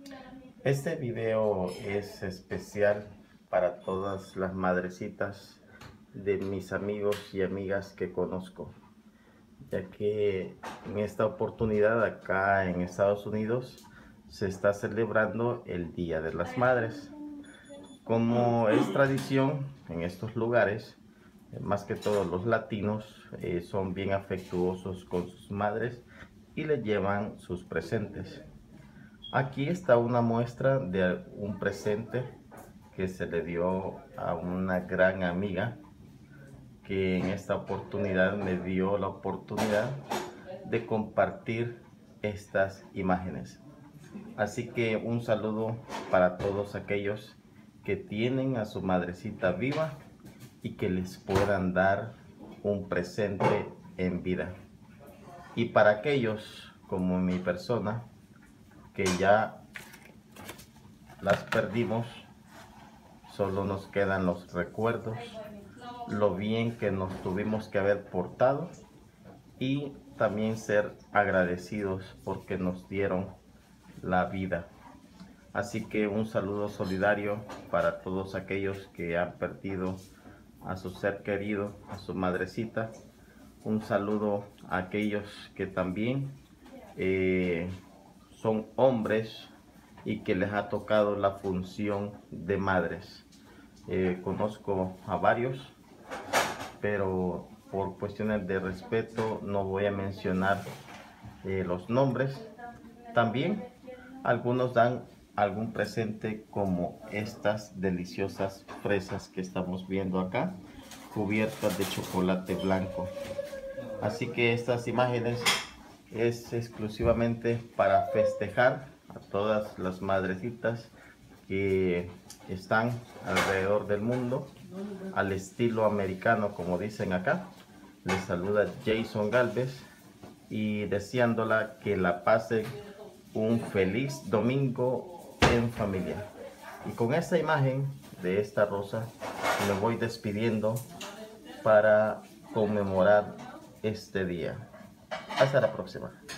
Este video es especial para todas las madrecitas de mis amigos y amigas que conozco, ya que en esta oportunidad acá en Estados Unidos se está celebrando el Día de las Madres. Como es tradición en estos lugares, más que todos los latinos son bien afectuosos con sus madres y les llevan sus presentes. Aquí está una muestra de un presente que se le dio a una gran amiga que en esta oportunidad me dio la oportunidad de compartir estas imágenes. Así que un saludo para todos aquellos que tienen a su madrecita viva y que les puedan dar un presente en vida. Y para aquellos como mi persona que ya las perdimos, solo nos quedan los recuerdos, lo bien que nos tuvimos que haber portado y también ser agradecidos porque nos dieron la vida. Así que un saludo solidario para todos aquellos que han perdido a su ser querido, a su madrecita. Un saludo a aquellos que también son hombres y que les ha tocado la función de madres. Conozco a varios, pero por cuestiones de respeto no voy a mencionar los nombres. También algunos dan algún presente como estas deliciosas fresas que estamos viendo acá, cubiertas de chocolate blanco. Así que estas imágenes es exclusivamente para festejar a todas las madrecitas que están alrededor del mundo al estilo americano, como dicen acá. Les saluda Jason Galvez y deseándola que la pasen un feliz domingo en familia. Y con esta imagen de esta rosa me voy despidiendo para conmemorar este día. Hasta la próxima.